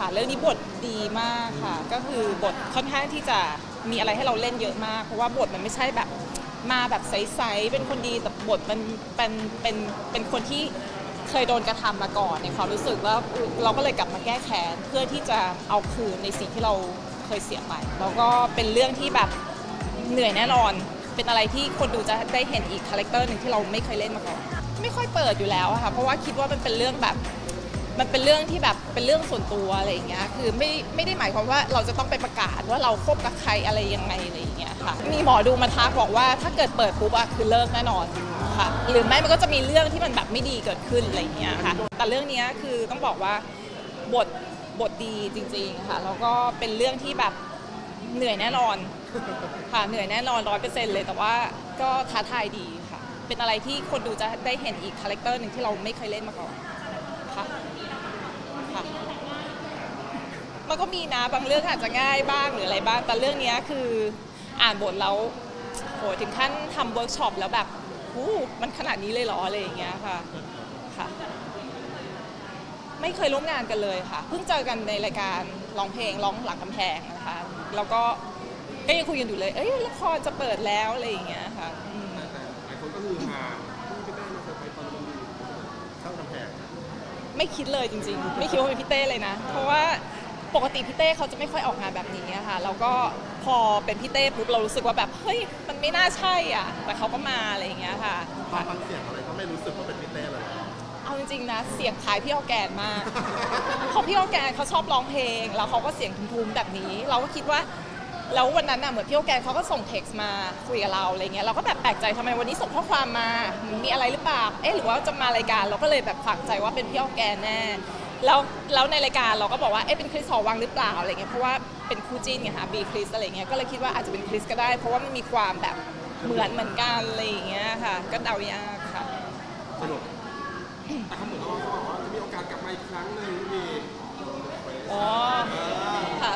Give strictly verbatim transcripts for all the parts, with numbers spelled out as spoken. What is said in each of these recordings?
เรื่องนี้บทดีมากค่ะก็คือบทค่อนข้างที่จะมีอะไรให้เราเล่นเยอะมากเพราะว่าบทมันไม่ใช่แบบมาแบบใสๆเป็นคนดีแต่บทมันเป็นเป็นเป็นคนที่เคยโดนกระทำมาก่อนในความรู้สึกแล้วเราก็เลยกลับมาแก้แค้นเพื่อที่จะเอาคืนในสิ่งที่เราเคยเสียไปแล้วก็เป็นเรื่องที่แบบเหนื่อยแน่นอนเป็นอะไรที่คนดูจะได้เห็นอีกคาแรคเตอร์หนึ่งที่เราไม่เคยเล่นมาก่อนไม่ค่อยเปิดอยู่แล้วค่ะเพราะว่าคิดว่ามันเป็นเรื่องแบบมันเป็นเรื่องที่แบบเป็นเรื่องส่วนตัวอะไรอย่างเงี้ยคือไม่ไม่ได้หมายความว่าเราจะต้องไปประกาศว่าเราคบกับใครอะไรยังไงอะไรอย่างเงี้ยค่ะมีหมอดูมาทักบอกว่าถ้าเกิดเปิดปุ๊บอะคือเลิกแน่นอนค่ะหรือไม่มันก็จะมีเรื่องที่มันแบบไม่ดีเกิดขึ้นอะไรอย่างเงี้ยค่ะแต่เรื่องนี้คือต้องบอกว่าบทบทดีจริงๆค่ะแล้วก็เป็นเรื่องที่แบบเหนื่อยแน่นอนค่ะเหนื่อยแน่นอนร้อยเปอร์เซ็นต์เลยแต่ว่าก็ท้าทายดีค่ะเป็นอะไรที่คนดูจะได้เห็นอีกคาแรคเตอร์หนึ่งที่เราไม่เคยเล่นมาก่อนค่ะมันก็มีนะบางเรื่องอาจจะง่ายบ้างหรืออะไรบ้างแต่เรื่องนี้คืออ่านบทแล้วโหถึงขั้นทำเวิร์กช็อปแล้วแบบหูมันขนาดนี้เลยเหรออะไรอย่างเงี้ยค่ะค่ะไม่เคยร่วมงานกันเลยค่ะเพิ่งเจอกันในรายการร้องเพลงร้องหลังกำแพงนะคะแล้วก็ก็ยังคุยกันอยู่เลยเอ้ยละครจะเปิดแล้วอะไรอย่างเงี้ยค่ะหลายคนก็คือหาพี่เต้มาเซอร์ไพรส์ตอนเราอยู่ข้างกำแพงไม่คิดเลยจริงๆไม่คิดว่าเป็นพี่เต้เลยนะเพราะว่าปกติพี่เต้เขาจะไม่ค่อยออกงานแบบนี้ค่ะแล้วก็พอเป็นพี่เต้ปุ๊บเรารู้สึกว่าแบบเฮ้ยมันไม่น่าใช่อ่ะแต่เขาก็มาอะไรอย่างเงี้ยค่ะตอนฟังเสียงอะไรก็ไม่รู้สึกว่าเป็นพี่เต้เลยเอาจริงๆนะเสียงคล้ายพี่ออร์แกนมากเพราะพี่ออร์แกนเขาชอบร้องเพลงแล้วเขาก็เสียงทุ้มๆแบบนี้เราก็คิดว่าแล้ววันนั้นน่ะเหมือนพี่ออร์แกนเขาก็ส่งเท็กซ์มาคุยกับเราอะไรเงี้ยเราก็แบบแปลกใจทำไมวันนี้ส่งข้อความมามีอะไรหรือเปล่าเอ๊ะหรือว่าจะมารายการเราก็เลยแบบฝังใจว่าเป็นพี่ออร์แกนแน่แล้วแล้วในรายการเราก็บอกว่าเอ๊ะเป็นคริสหอวังหรือเปล่าอะไรเงี้ยเพราะว่าเป็นคู่จิ้นไงคะบีคริสอะไรเงี้ยก็เลยคิดว่าอาจจะเป็นคริสก็ได้เพราะว่ามันมีความแบบเหมือนเหมือนกันอะไรอย่างเงี้ยค่ะก็เดายากค่ะสนุกแต่เขาเหมือนว่าเขาบอกว่าจะมีโอกาสกลับมาอีกครั้งหนึ่งมีอ๋อค่ะ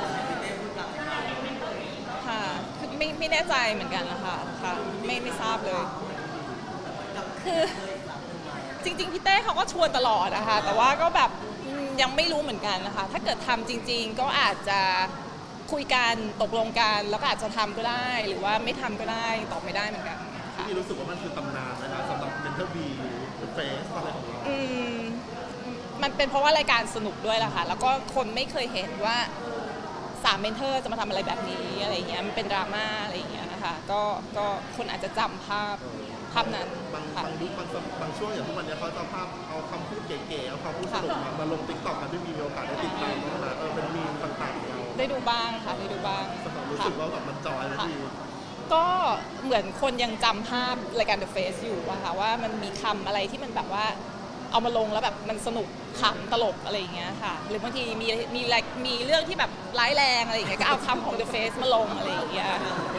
ค่ะคือไม่ไม่แน่ใจเหมือนกันนะคะค่ะไม่ไม่ทราบเลยคือจริงๆพี่เต้เขาก็ชวนตลอดนะคะแต่ว่าก็แบบยังไม่รู้เหมือนกันนะคะถ้าเกิดทำจริงๆก็อาจจะคุยกันตกลงกันแล้วก็อาจจะทำก็ได้หรือว่าไม่ทำก็ได้ตอบไม่ได้เหมือนกันพี่รู้สึกว่ามันคือตำนานนะคะสำหรับเมนเทอร์บีหรือเฟสอะไรของเราอืมมันเป็นเพราะว่ารายการสนุกด้วยแหละค่ะแล้วก็คนไม่เคยเห็นว่าสามเมนเทอร์จะมาทำอะไรแบบนี้อะไรอย่างเงี้ยมันเป็นดราม่าอะไรอย่างเงี้ยนะคะก็ก็คนอาจจะจำภาพภาพนั้นบางบางยุคบางบางช่วงอย่างทุกวันนี้เขาจะภาพเอาคำพูดเก๋ๆเอาคำพูดสนุกมามาลงติ๊กต็อกกันที่มีโอกาสได้ติดตามบ้างนะเออเป็นมีมต่างๆเราได้ดูบ้างค่ะได้ดูบ้างรู้สึกว่าแบบมันจอยเลยพี่ก็เหมือนคนยังจำภาพรายการ The Face อยู่ว่าค่ะว่ามันมีคำอะไรที่มันแบบว่าเอามาลงแล้วแบบมันสนุกขำตลกอะไรอย่างเงี้ยค่ะหรือบางทีมีมีมีเรื่องที่แบบร้ายแรงอะไรอย่างเงี้ยก็เอาคำของ The Face มาลงอะไรอย่างเงี้ย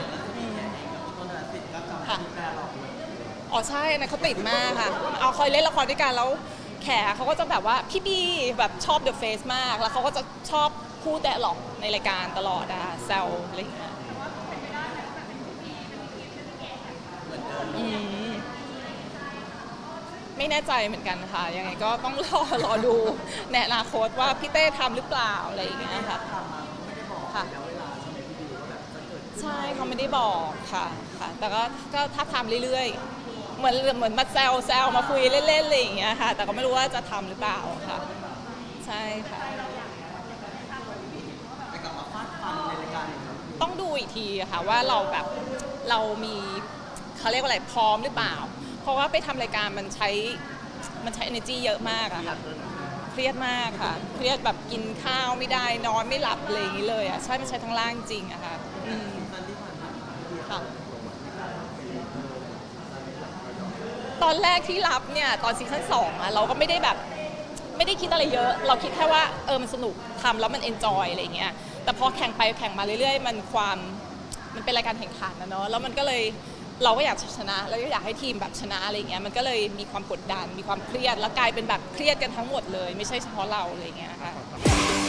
ค่ะอ๋อใช่นะเขาติดมากค่ะเอาคอยเล่นละครด้วยกันแล้วแขกเขาก็จะแบบว่าพี่บีแบบชอบ The Face มากแล้วเขาก็จะชอบพูดแต่หลอกในรายการตลอดอะแซวอะไรอย่างเงี้ยไม่แน่ใจเหมือนกันค่ะยังไงก็ต้องรอรอดูในอนาคตว่าพี่เต้ทำหรือเปล่าอะไรอย่างเงี้ยค่ะค่ะใช่เขาไม่ได้บอกค่ะค่ะแต่ก็ก็ถ้าทำเรื่อยๆเหมือนเหมือนมาแซวแซวมาคุยเล่นๆอะไรอย่างเงี้ยค่ะแต่ก็ไม่รู้ว่าจะทำหรือเปล่าค่ะใช่ค่ะต้องดูอีกทีค่ะว่าเราแบบเรามีเขาเรียกว่าอะไรพร้อมหรือเปล่าเพราะว่าไปทำรายการมันใช้มันใช้ energy เยอะมากอะค่ะเครียดมากค่ะเครียดแบบกินข้าวไม่ได้นอนไม่หลับอะไรอย่างนี้เลยอะใช่มันใช้ทั้งร่างจริงอะค่ะค่ะตอนแรกที่รับเนี่ยตอนซีซั่นสองอะเราก็ไม่ได้แบบไม่ได้คิดอะไรเยอะเราคิดแค่ว่าเออมันสนุกทำแล้วมัน enjoy อะไรอย่างเงี้ยแต่พอแข่งไปแข่งมาเรื่อยๆมันความมันเป็นรายการแข่งขันนะเนาะแล้วมันก็เลยเราก็อยากชนะแล้วก็อยากให้ทีมแบบชนะอะไรเงี้ยมันก็เลยมีความกดดันมีความเครียดแล้วกลายเป็นแบบเครียดกันทั้งหมดเลยไม่ใช่เฉพาะเราอะไรเงี้ยค่ะ